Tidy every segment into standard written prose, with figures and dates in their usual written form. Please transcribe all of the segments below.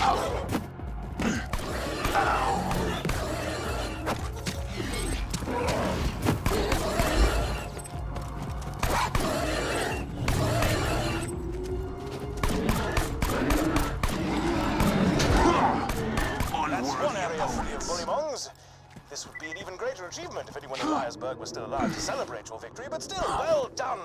This would be an even greater achievement if anyone in Liarsburg was still alive to celebrate your victory, but still, well done!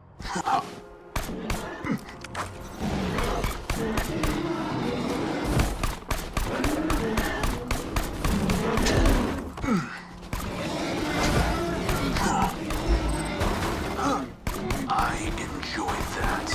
I enjoyed that.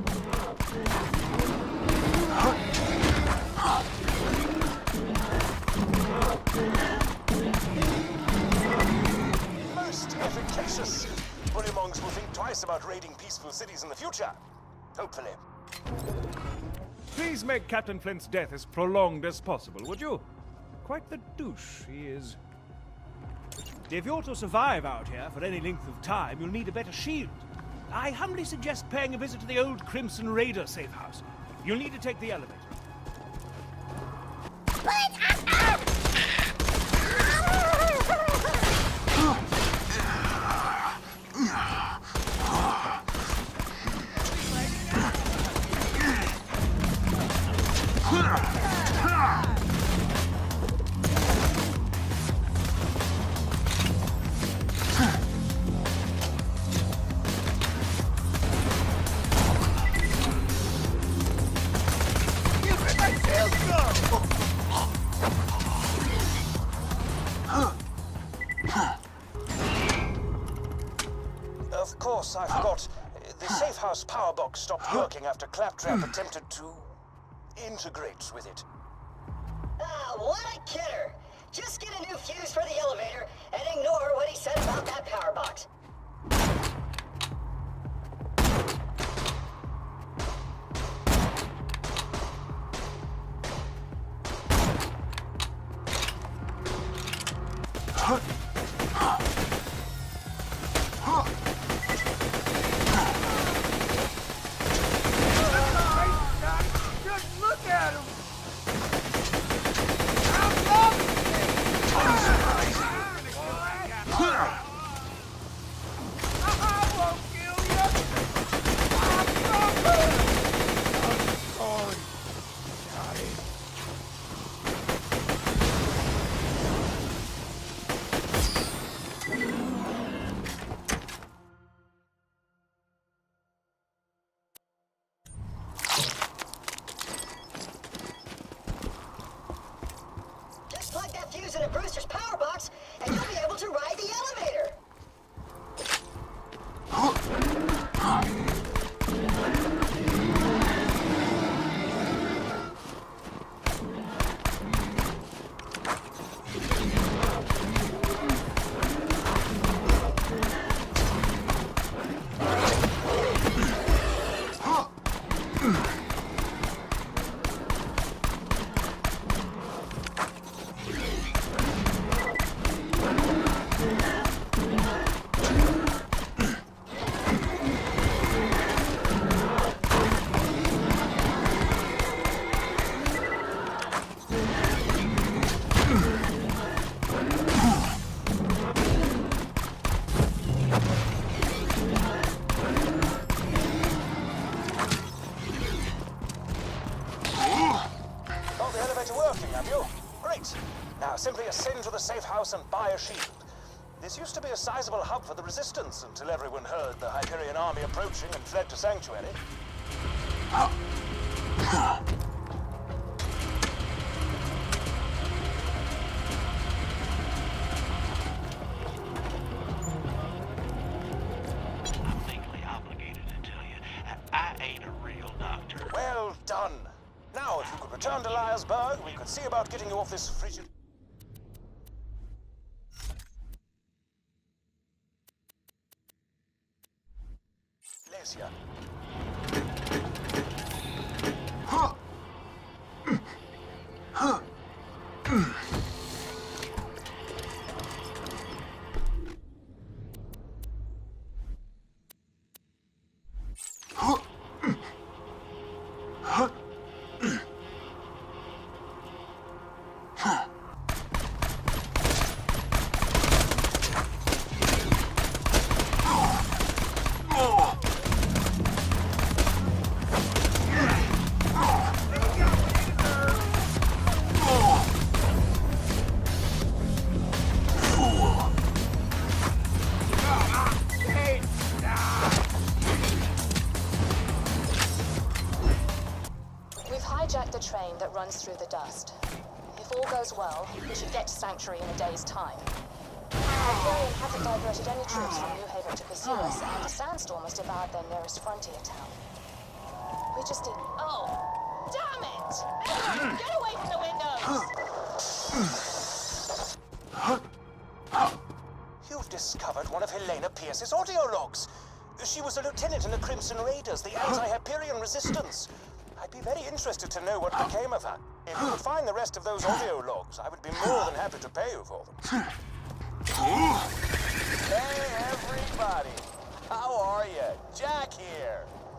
Most efficacious! Bullymongs will think twice about raiding peaceful cities in the future. Hopefully. Please make Captain Flint's death as prolonged as possible, would you? Quite the douche he is. If you're to survive out here for any length of time, you'll need a better shield. I humbly suggest paying a visit to the old Crimson Raider safe house. You'll need to take the elevator. Of course, I forgot. The safe house power box stopped working after Claptrap attempted to integrate with it. Ah, what a kidder! Just get a new fuse for the elevator and ignore what he said about that power box. In a Brewster's power box, and you'll be able to ride the elevator. Now simply ascend to the safe house and buy a shield. This used to be a sizable hub for the Resistance until everyone heard the Hyperion army approaching and fled to Sanctuary. I'm legally obligated to tell you, I ain't a real doctor. Well done. Now, if you could return to Liarsburg, we could see about getting you off this frigid... Glacier. the train that runs through the dust. If all goes well, we should get to Sanctuary in a day's time. Hyperion hasn't diverted any troops from New Haven to pursue us, and a sandstorm has devoured their nearest frontier town. We just need... Oh! Damn it! Everyone, get away from the windows! You've discovered one of Helena Pierce's audio logs. She was a lieutenant in the Crimson Raiders, the anti-Hyperion resistance. I'd be very interested to know what became of her. If you could find the rest of those audio logs, I would be more than happy to pay you for them. Hey, everybody! How are you? Jack here.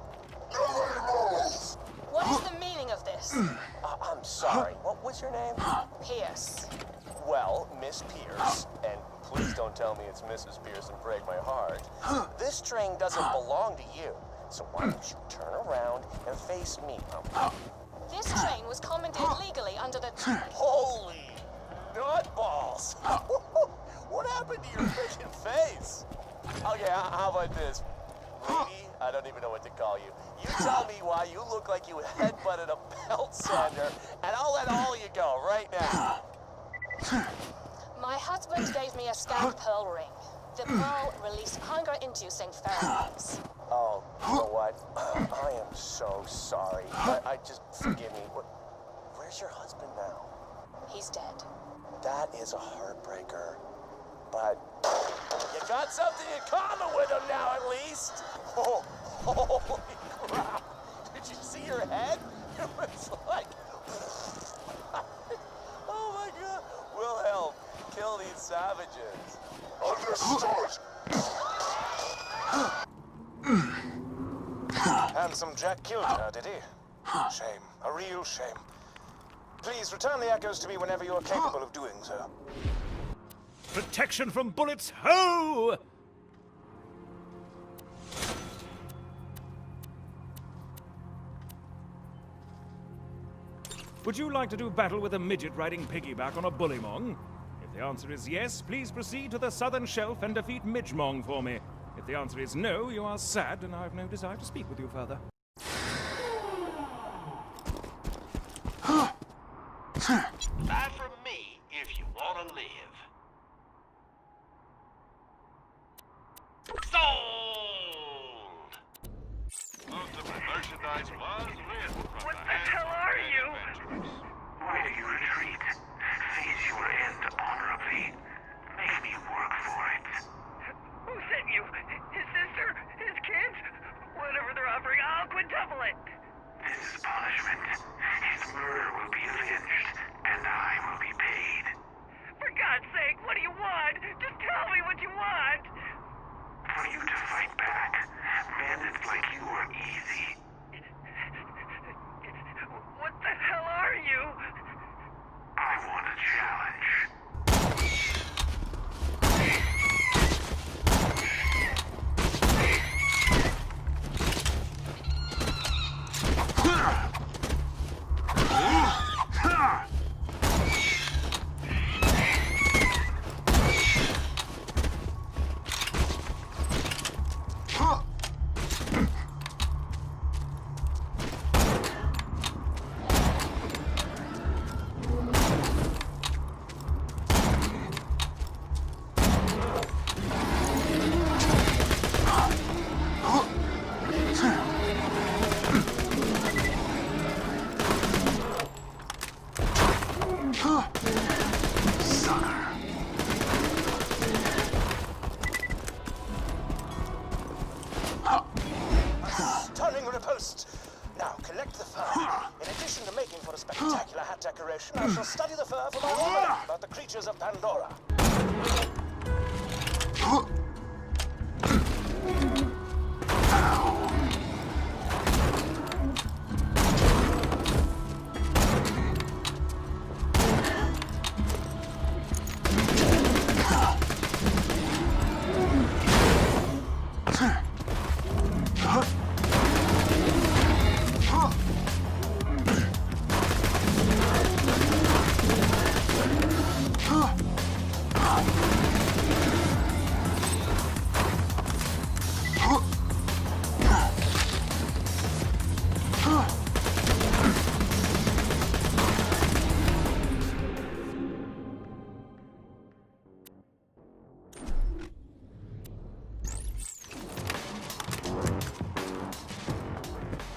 What is the meaning of this? I'm sorry. What was your name? Pierce. Well, Miss Pierce, and please don't tell me it's Mrs. Pierce and break my heart. This train doesn't belong to you, so why don't you turn around and face me, Pumpkin? This train was commandeered legally under the... Holy nutballs! What happened to your freaking face? Okay, how about this? Lady, I don't even know what to call you. You tell me why you look like you headbutted a belt sander, and I'll let all you go right now. My husband gave me a scamp pearl ring. The pearl released hunger-inducing pheromones. Oh, you know what? I am so sorry. I just, forgive me. Where's your husband now? He's dead. That is a heartbreaker. But you got something in common with him now, at least. Oh, holy crap. Did you see your head? It was like... Oh my God. Wilhelm, kill these savages. Understood. Handsome Jack killed her, did he? Shame. A real shame. Please return the echoes to me whenever you are capable of doing so. Protection from bullets, ho! Would you like to do battle with a midget riding piggyback on a bullymong? If the answer is yes, please proceed to the southern shelf and defeat Midgemong for me. If the answer is no, you are sad and I have no desire to speak with you further. Buy from me if you want to live. Sold! Most of the merchandise was written from What the hell are you? Why do you retreat? Face your end honorably. Make me work for it. Who sent you? His sister? His kids? Whatever they're offering, I'll quintuple it. This is punishment. His murder will be avenged, and I will be paid. For God's sake, what do you want? Just tell me what you want. For you to fight back. Bandits like you are easy. What the hell are you? I want a challenge. Stunning riposte. Now, collect the fur. In addition to making for a spectacular hat decoration, I shall study the fur for my almanac about the creatures of Pandora.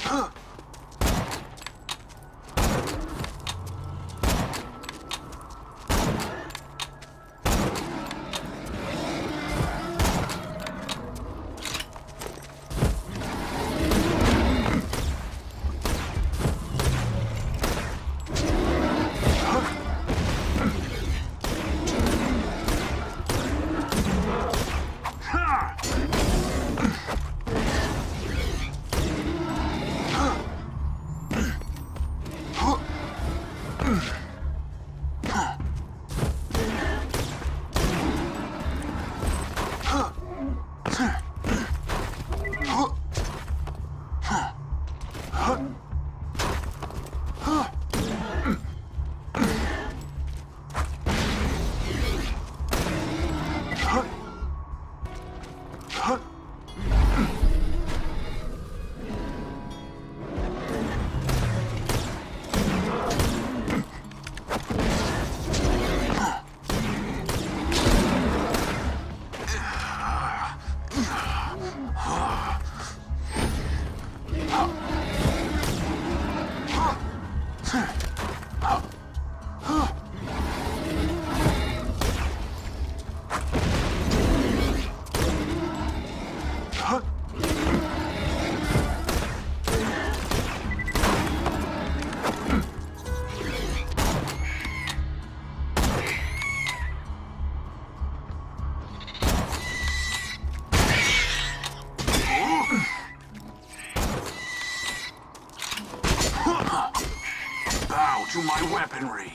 Bow to my weaponry.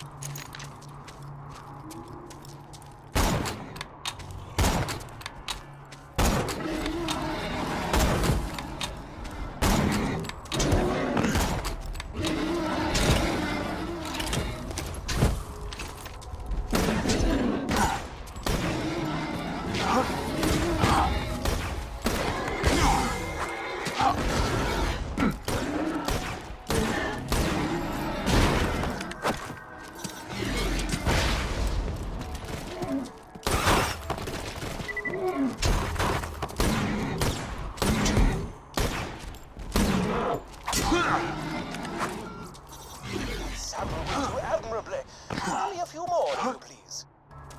Some will do admirably. Only a few more, if you please.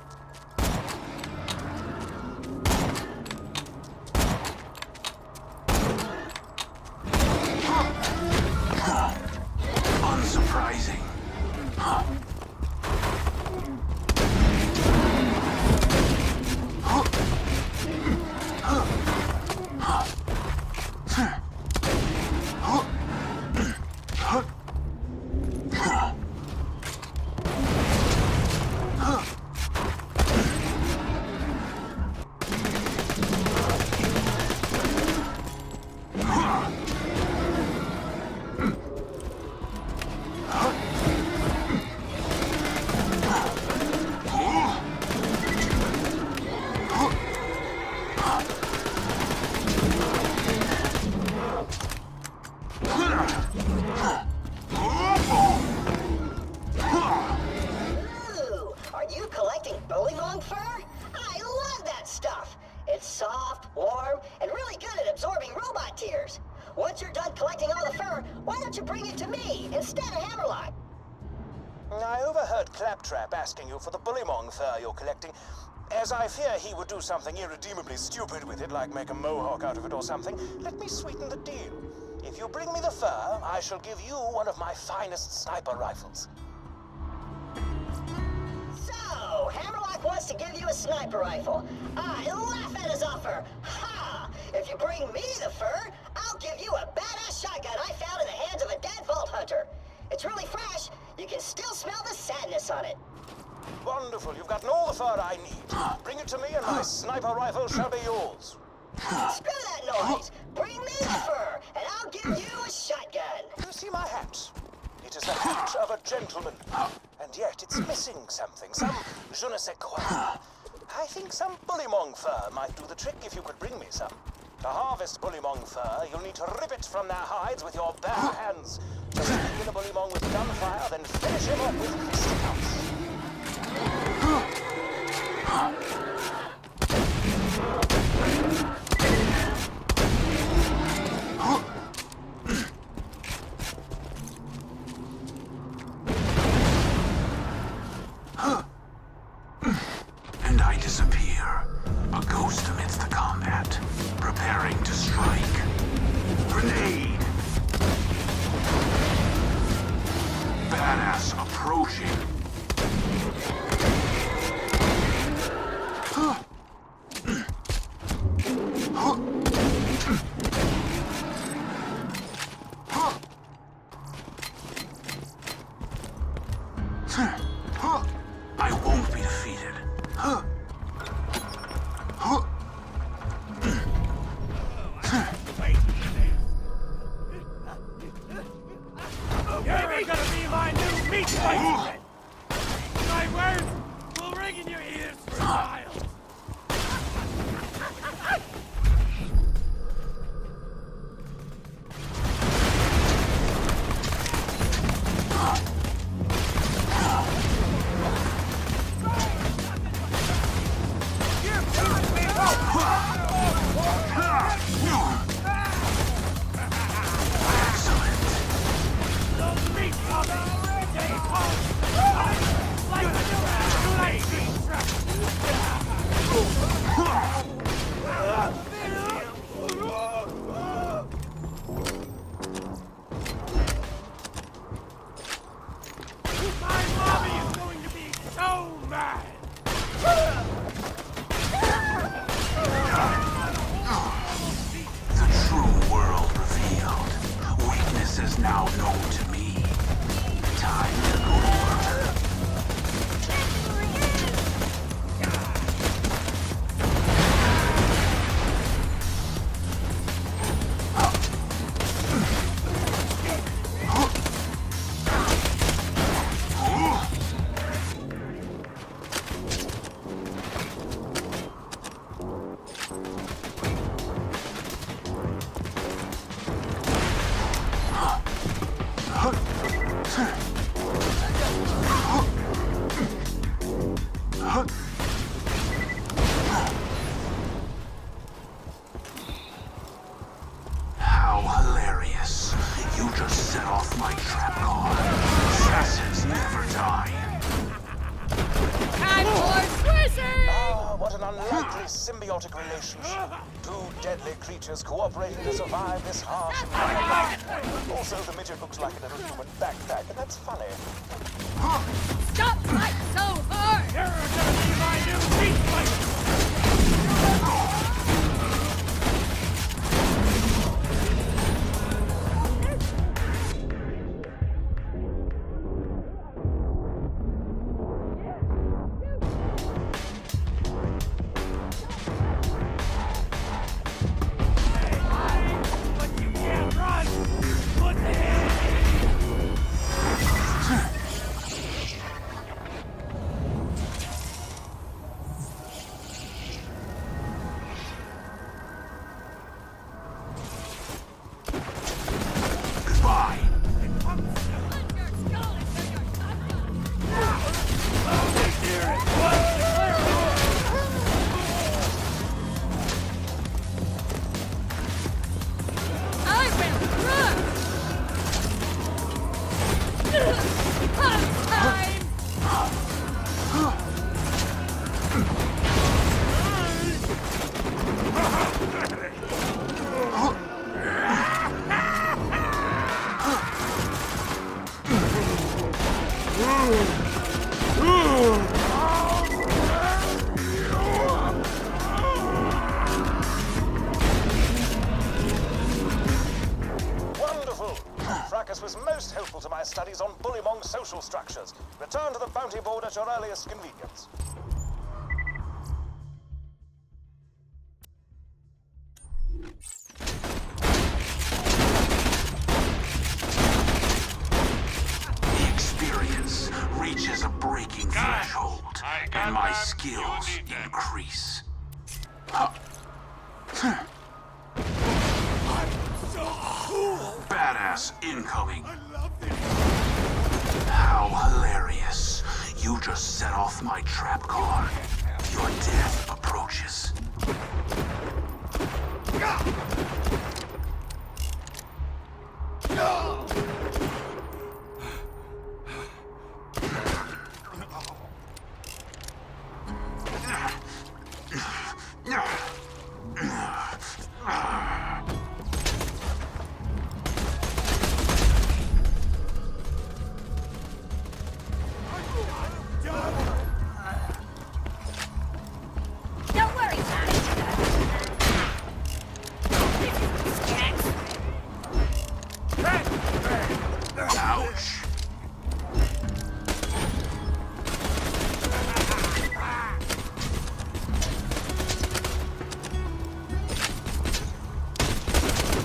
Unsurprising. Ooh, are you collecting bullymong fur? I love that stuff. It's soft, warm, and really good at absorbing robot tears. Once you're done collecting all the fur, why don't you bring it to me instead of Hammerlock? I overheard Claptrap asking you for the bullymong fur you're collecting, as I fear he would do something irredeemably stupid with it, like make a mohawk out of it or something. Let me sweeten the deal. If you bring me the fur, I shall give you one of my finest sniper rifles. So, Hammerlock wants to give you a sniper rifle. I laugh at his offer. Ha! If you bring me the fur, I'll give you a badass shotgun I found in the hands of a dead vault hunter. It's really fresh. You can still smell the sadness on it. Wonderful. You've gotten all the fur I need. Bring it to me and my sniper rifle shall be yours. Screw that noise. Bring me the fur, and I'll give you a shotgun. You see my hat? It is the hat of a gentleman. And yet it's missing something. Some je ne sais quoi. I think some bullymong fur might do the trick if you could bring me some. To harvest bullymong fur, you'll need to rip it from their hides with your bare hands. Just kill the bullymong with gunfire, then finish him off with fisticuffs. spicy. My words will ring in your ears for a while. Symbiotic relationship. Two deadly creatures cooperating to survive this harsh environment. Also, the midget looks like a little human backpack, and that's funny. Stop fighting so hard! You're gonna be my new beat fight! Studies on Bullymong social structures. Return to the bounty board at your earliest convenience. The experience reaches a breaking threshold, and my skills increase. Badass incoming. How hilarious. You just set off my trap card. Your death approaches.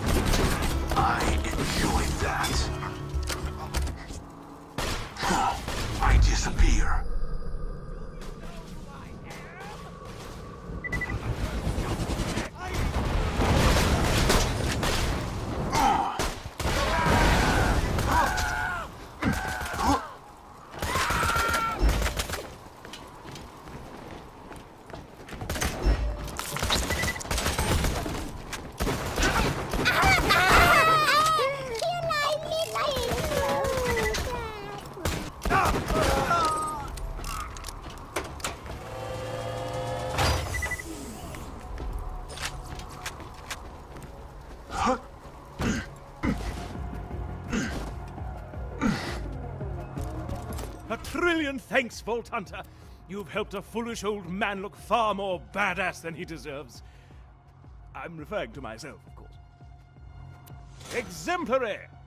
I enjoyed that. disappear. A trillion thanks, Vault Hunter. You've helped a foolish old man look far more badass than he deserves. I'm referring to myself, of course. Exemplary!